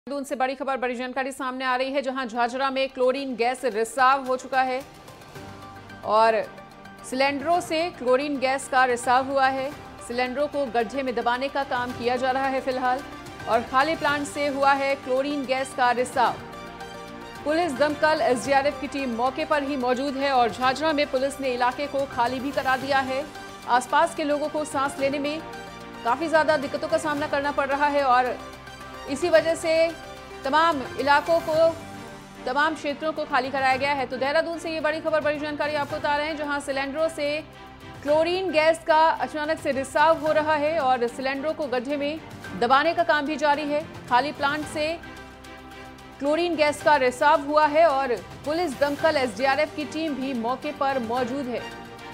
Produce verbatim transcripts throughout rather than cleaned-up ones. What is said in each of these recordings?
उनसे बड़ी खबर, बड़ी जानकारी सामने आ रही है, जहां झाझरा में क्लोरीन गैस रिसाव हो चुका है और सिलेंडरों से क्लोरीन गैस का रिसाव हुआ है। सिलेंडरों को गड्ढे में दबाने का काम किया जा रहा है फिलहाल, और खाली प्लांट से हुआ है क्लोरीन गैस का रिसाव। पुलिस, दमकल, एसडीआरएफ की टीम मौके पर ही मौजूद है और झाझरा में पुलिस ने इलाके को खाली भी करा दिया है। आसपास के लोगों को सांस लेने में काफी ज्यादा दिक्कतों का सामना करना पड़ रहा है और इसी वजह से तमाम इलाकों को, तमाम क्षेत्रों को खाली कराया गया है। तो देहरादून से ये बड़ी खबर, बड़ी जानकारी आपको बता रहे हैं, जहां सिलेंडरों से क्लोरीन गैस का अचानक से रिसाव हो रहा है और सिलेंडरों को गड्ढे में दबाने का काम भी जारी है। खाली प्लांट से क्लोरीन गैस का रिसाव हुआ है और पुलिस, दमकल, एसडीआरएफ की टीम भी मौके पर मौजूद है।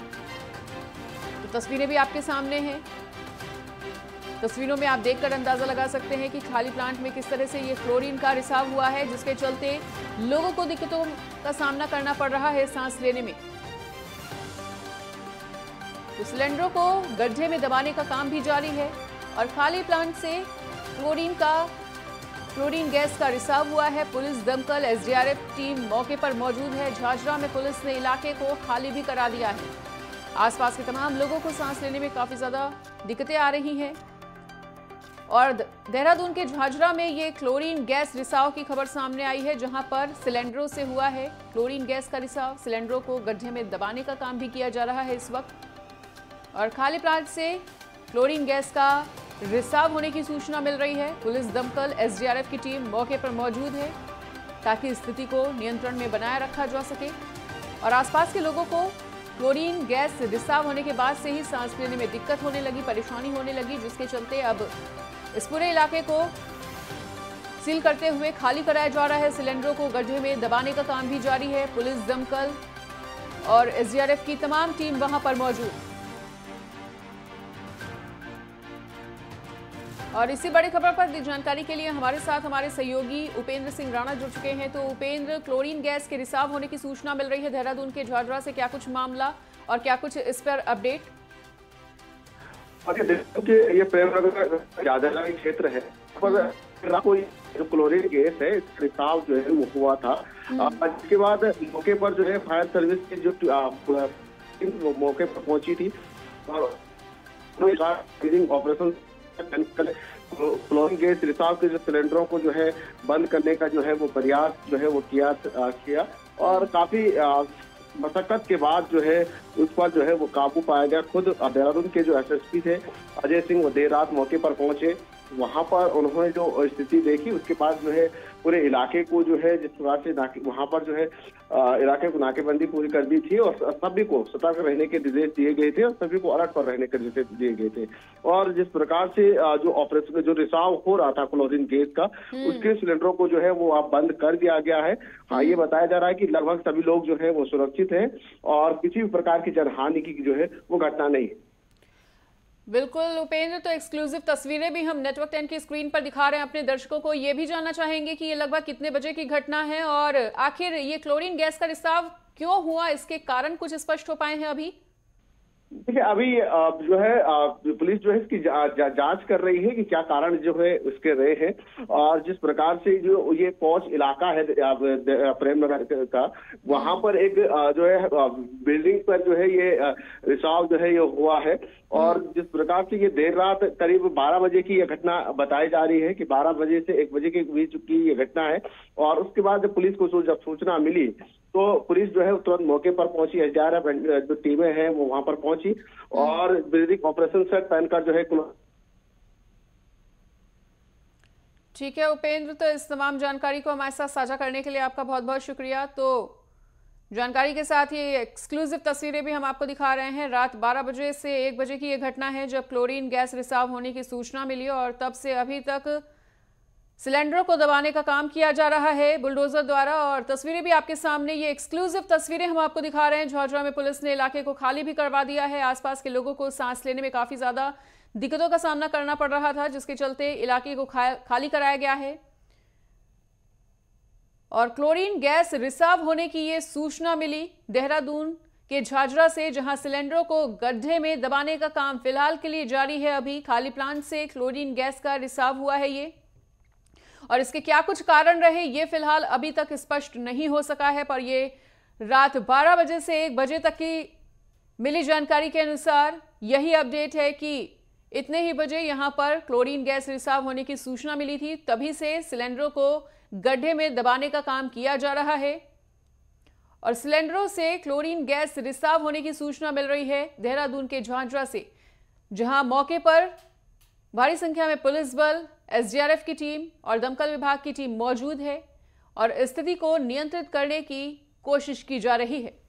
तो तस्वीरें भी आपके सामने हैं। तस्वीरों में आप देखकर अंदाजा लगा सकते हैं कि खाली प्लांट में किस तरह से ये क्लोरीन का रिसाव हुआ है, जिसके चलते लोगों को दिक्कतों का सामना करना पड़ रहा है सांस लेने में। तो सिलेंडरों को गड्ढे में दबाने का काम भी जारी है और खाली प्लांट से क्लोरीन का क्लोरीन गैस का रिसाव हुआ है। पुलिस, दमकल, एसडीआरएफ टीम मौके पर मौजूद है। झाझरा में पुलिस ने इलाके को खाली भी करा दिया है। आसपास के तमाम लोगों को सांस लेने में काफी ज्यादा दिक्कतें आ रही हैं और देहरादून के झाझरा में ये क्लोरीन गैस रिसाव की खबर सामने आई है, जहां पर सिलेंडरों से हुआ है क्लोरीन गैस का रिसाव। सिलेंडरों को गड्ढे में दबाने का काम भी किया जा रहा है इस वक्त और खाली प्लांट से क्लोरीन गैस का रिसाव होने की सूचना मिल रही है। पुलिस, दमकल, एसडीआरएफ की टीम मौके पर मौजूद है ताकि स्थिति को नियंत्रण में बनाए रखा जा सके और आसपास के लोगों को क्लोरीन गैस रिसाव होने के बाद से ही सांस लेने में दिक्कत होने लगी, परेशानी होने लगी, जिसके चलते अब इस पूरे इलाके को सील करते हुए खाली कराया जा रहा है। सिलेंडरों को गड्ढे में दबाने का काम भी जारी है। पुलिस, दमकल और एसडीआरएफ की तमाम टीम वहां पर मौजूद। और इसी बड़ी खबर पर जानकारी के लिए हमारे साथ हमारे सहयोगी उपेंद्र सिंह राणा जुड़ चुके हैं। तो उपेंद्र, क्लोरीन गैस के रिसाव होने की सूचना मिल रही है देहरादून के झाझरा से, क्या कुछ मामला और क्या कुछ इस पर अपडेट? ये प्रेमनगर झाझरा क्षेत्र है, पर कोई जो क्लोरीन गैस है इसका रिसाव जो है वो हुआ था। इसके बाद मौके पर जो है फायर सर्विस की जो टीम मौके पर पहुंची थी और ऑपरेशन क्लोरीन गैस रिसाव के जो सिलेंडरों को जो है बंद करने का जो है वो प्रयास जो है वो किया किया और काफी मशक्कत के बाद जो है उस पर जो है वो काबू पाया गया। खुद देहरादून के जो एसएसपी थे अजय सिंह, वो देर रात मौके पर पहुंचे। वहां पर उन्होंने जो स्थिति देखी, उसके बाद जो है पूरे इलाके को जो है जिस प्रकार से वहां पर जो है इलाके को नाकेबंदी पूरी कर दी थी और सभी को सतर्क रहने के निर्देश दिए गए थे और सभी को अलर्ट पर रहने के निर्देश दिए गए थे। और जिस प्रकार से जो ऑपरेशन जो रिसाव हो रहा था क्लोरीन गैस का, उसके सिलेंडरों को जो है वो अब बंद कर दिया गया है। हाँ, ये बताया जा रहा है कि लगभग सभी लोग जो है वो सुरक्षित है और किसी भी प्रकार की जनहानि की जो है वो घटना नहीं है। बिल्कुल उपेंद्र, तो एक्सक्लूसिव तस्वीरें भी हम नेटवर्क टेन की स्क्रीन पर दिखा रहे हैं अपने दर्शकों को। ये भी जानना चाहेंगे कि ये लगभग कितने बजे की घटना है और आखिर ये क्लोरीन गैस का रिसाव क्यों हुआ, इसके कारण कुछ स्पष्ट हो पाए हैं अभी? देखिए, अभी जो है पुलिस जो है इसकी जा, जांच कर रही है कि क्या कारण जो है उसके रहे हैं और जिस प्रकार से जो ये पौष इलाका है प्रेमनगर का, वहां पर एक जो है बिल्डिंग पर जो है ये रिसाव जो है ये हुआ है और जिस प्रकार से ये देर रात करीब बारह बजे की ये घटना बताई जा रही है कि बारह बजे से एक बजे के बीच की ये घटना है। और उसके बाद जब पुलिस को जब सूचना मिली तो पुलिस जो है तुरंत मौके पर पहुंची। एसडीआरएफ जो टीमें हैं वो वहां पर पहुंची और बेसिक ऑपरेशन सेट पहनकर जो है। ठीक है उपेंद्र, तो इस तमाम जानकारी को हमारे साथ साझा करने के लिए आपका बहुत बहुत शुक्रिया। तो जानकारी के साथ ये एक्सक्लूसिव तस्वीरें भी हम आपको दिखा रहे हैं। रात बारह बजे से एक बजे की ये घटना है जब क्लोरीन गैस रिसाव होने की सूचना मिली और तब से अभी तक सिलेंडरों को दबाने का काम किया जा रहा है बुलडोजर द्वारा। और तस्वीरें भी आपके सामने, ये एक्सक्लूसिव तस्वीरें हम आपको दिखा रहे हैं। झाझरा में पुलिस ने इलाके को खाली भी करवा दिया है। आसपास के लोगों को सांस लेने में काफी ज्यादा दिक्कतों का सामना करना पड़ रहा था, जिसके चलते इलाके को खाली कराया गया है और क्लोरीन गैस रिसाव होने की ये सूचना मिली देहरादून के झाझरा से, जहां सिलेंडरों को गड्ढे में दबाने का काम फिलहाल के लिए जारी है। अभी खाली प्लांट से क्लोरीन गैस का रिसाव हुआ है ये और इसके क्या कुछ कारण रहे ये फिलहाल अभी तक स्पष्ट नहीं हो सका है। पर ये रात बारह बजे से एक बजे तक की मिली जानकारी के अनुसार यही अपडेट है कि इतने ही बजे यहां पर क्लोरीन गैस रिसाव होने की सूचना मिली थी, तभी से सिलेंडरों को गड्ढे में दबाने का काम किया जा रहा है और सिलेंडरों से क्लोरीन गैस रिसाव होने की सूचना मिल रही है देहरादून के झांझरा से, जहां मौके पर भारी संख्या में पुलिस बल, एस डी आर एफ की टीम और दमकल विभाग की टीम मौजूद है और स्थिति को नियंत्रित करने की कोशिश की जा रही है।